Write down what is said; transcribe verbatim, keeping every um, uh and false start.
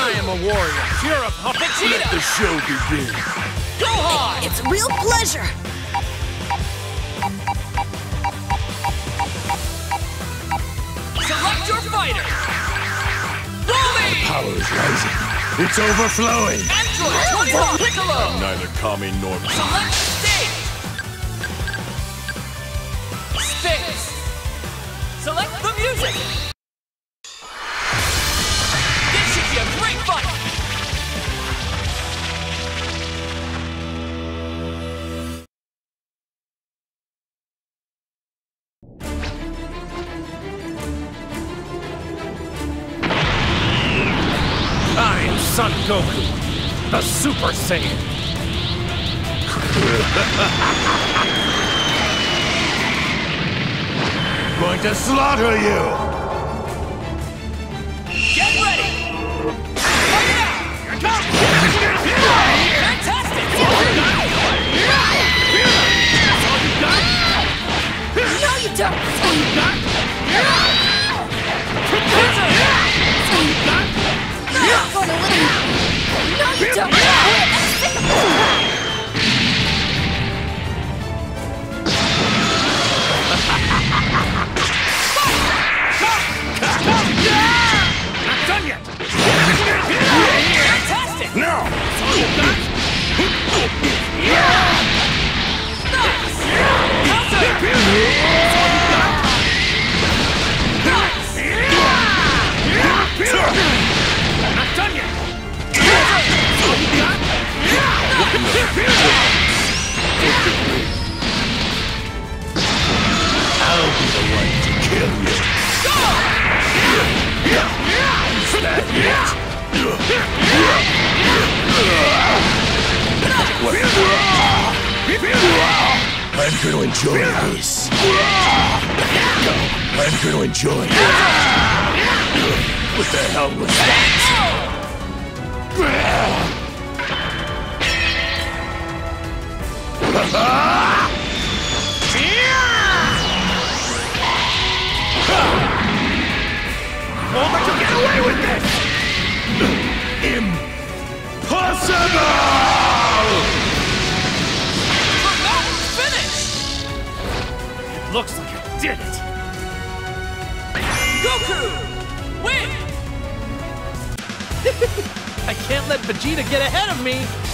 I am a warrior. You're a puppet. Let the show begin. Gohan! It's a real pleasure. Select your fighter! Bully! Power is rising. It's overflowing. Android twenty-one Piccolo! Neither Kami nor Select stage! Space! Select the music! This should be a great fight! I am Son Goku, the Super Saiyan. going to slaughter you. Get ready! Fight it out! Here it comes! Fantastic! No, you don't. No, I'm gonna win. No, you don't. Not done yet! Fantastic! No! Not done yet! I'll be the one to kill you. Is that it? I'm going to enjoy this. I'm going to enjoy it. What the hell was that? Oh, but you get away with this! Impossible! Finish! It looks like I did it! Goku! Win! I can't let Vegeta get ahead of me!